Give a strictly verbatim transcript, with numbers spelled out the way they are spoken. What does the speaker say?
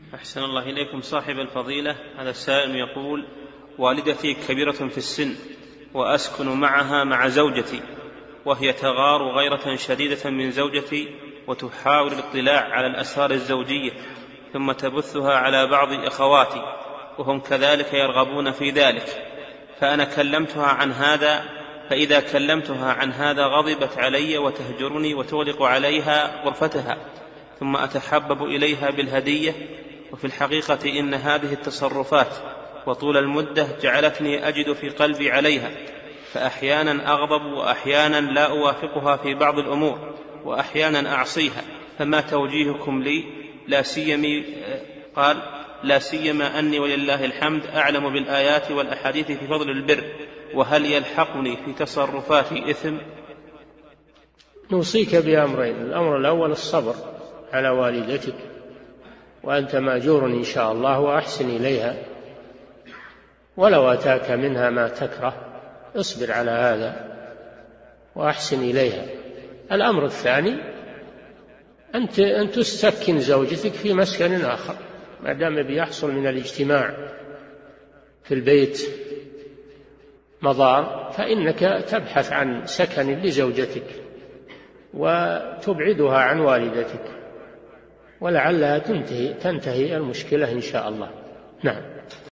أحسن الله إليكم صاحب الفضيلة. هذا السائل يقول: والدتي كبيرة في السن وأسكن معها مع زوجتي، وهي تغار غيرة شديدة من زوجتي وتحاول الاطلاع على الأسرار الزوجية ثم تبثها على بعض أخواتي وهم كذلك يرغبون في ذلك، فأنا كلمتها عن هذا، فإذا كلمتها عن هذا غضبت علي وتهجرني وتغلق عليها غرفتها، ثم أتحبب إليها بالهدية، وفي الحقيقة إن هذه التصرفات وطول المدة جعلتني أجد في قلبي عليها، فأحيانا أغضب وأحيانا لا أوافقها في بعض الأمور وأحيانا أعصيها، فما توجيهكم لي؟ لا سيما قال لا سيما أني ولله الحمد أعلم بالآيات والأحاديث في فضل البر، وهل يلحقني في تصرفاتي إثم؟ نوصيك بأمرين: الأمر الأول الصبر على والدتك، وأنت مأجور إن شاء الله، وأحسن إليها ولو أتاك منها ما تكره، اصبر على هذا وأحسن إليها. الأمر الثاني أن تسكن زوجتك في مسكن آخر، ما دام بيحصل من الاجتماع في البيت مضار، فإنك تبحث عن سكن لزوجتك وتبعدها عن والدتك، ولعلها تنتهي, تنتهي المشكلة إن شاء الله. نعم.